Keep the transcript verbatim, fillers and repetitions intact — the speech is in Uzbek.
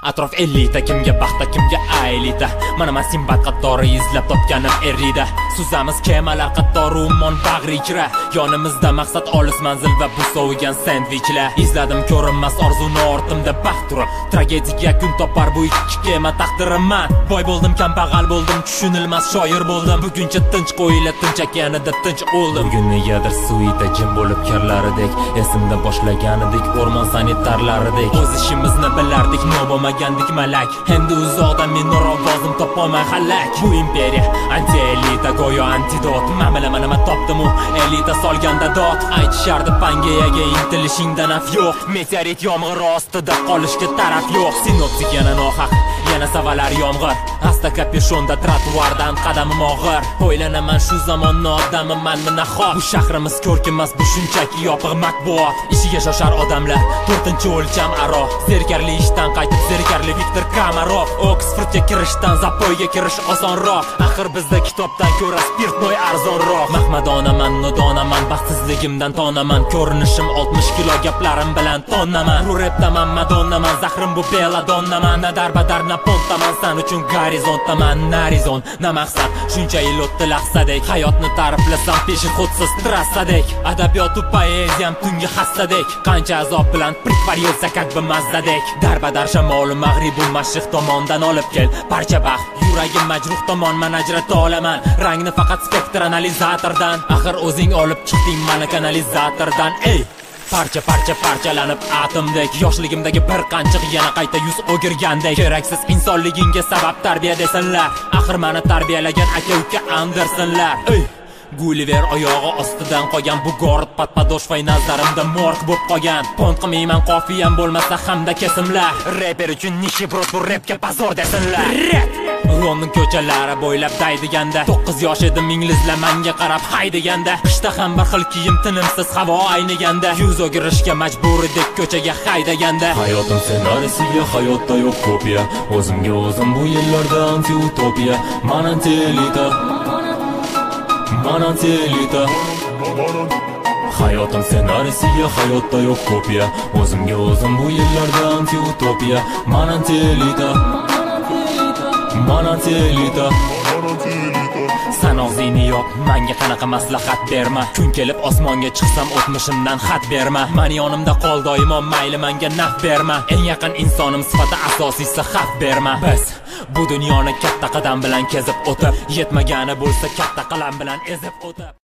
Atrof ellikta, kimga baxta, kimga aylita. Mana men Sinbad qatori izlab topganim erida. Suzamiz kemalar qatori ummon bag'ri kira. Yonimizda maqsad olis manzil va bu sovigan sandvichlar. Izladim ko'rinmas orzuni ortimda baxt turib. Tragediya kun topar bu ikki kema taqdirimman. Boy bo'ldim, kambag'al bo'ldim, tushunilmas shoir bo'ldim. Buguncha tinch qo'yila tinchakyanida tinch o'ldim. Bugun negadir suvida jim bo'lib karlaridek, esimda boshlaganidek o'rmon sanitarlaridek. O'z ishimizni bilardik, nobomagandik malak. Endi uzoqdan men nur ovozim topolmay halak. Bu imperiya anti-elita go'yo antidot. Men bilaman nima topdim u elita solganda dot. Aytishardi Pangeyaga intilishingdan af yo'q. Meteorit yomg'ir ostida qolishga taraf yo'q. Sinoptik yana nohaq, yana savalar yomg'ir. Asta kapishonda trotuardan qadamim og'ir. O'ylanaman shu zamonni odami manmi nahot. Bu shahrimiz ko'rkinmas, bu shunchaki yopiq matbuot. Ishiga shoshar odamlar to'rtinchi o'lcham aro. Zerkarli ishdan qaytib zerkarli Viktor Kamarov. Oksfordga kirishdan Zapoyga kirish osonroq. Axir bizda kitobdan ko'ra spirtnoy arzonroq. Mahmadonaman, nodonaman, baxtsizligimdan tonaman. Ko'rinishim oltmish kilo, gaplarim bilan tonnaman. Bu repdaman, madonnaman, zahrim bu beladonnaman. Na darbadar na pontaman, san uchun gorizontaman. Narizon, na maqsad, shuncha yil o'tdi lahzadek. Hayotni ta'riflasam peshixodsiz trassadek. Adabiyot poeziyam tungi hassadek. Qancha azob bilan prikvarelsa как бы mazdadek. Darbadar shamoli mag'ribu mashriq tomondan olib kel. Parcha baxt, yuragim majruh tomon man ajrata olaman. Rangni faqat spektr analizatordan. Axir o'zing olib chiqding mani kanalizatordan. Ey Parcha parcha parchalanib atomdek. Yoshligimdagi bir qanchiq yana qayta yuz o'girgandek. Keraksiz insonligingga sabab tarbiya desinlar. Axir meni tarbiyalagan aka-uka Andersonlar. Ey Gulliver oyog'i ostidan qolgan bu gord patpadoshvay nazarimda morg bo'lib qolgan. Pont qilmayman qofiyam bo'lmasa hamda kesimlar. Reper uchun nishibrod bu rapga bazor desinlar. London ko'chalari bo'ylab daydiganda to'qqiz yosh edim, inglizlar menga qarab haydaganda. Qishda ham bir xil kiyim tinimsiz havo ayniganda. Yuz o'girishga majburidek ko'chaga haydaganda. Hayotim ssenariysiga hayotda yo'q kopiya. O'zimga o'zim bu yillarda anti-utopiya. Man anti-elita, man anti-elita. Hayotim ssenariysiga hayotda yo'q kopiya. O'zimga o'zim bu yillarda anti-utopiya. Man anti-elita, man anti-elita. San og'zingni yop, menga qanaqa maslahat berma. Kun kelib osmonga chiqsam o'tmishimdan xat berma. Meni yonimda qol doimo, mayli menga naf berma. Eng yaqin insonim sifati asosiysi xaf berma. Biz bu dunyoni katta qadam bilan kezib o'tib, yetmagani bo'lsa katta qalam bilan ezib o'tib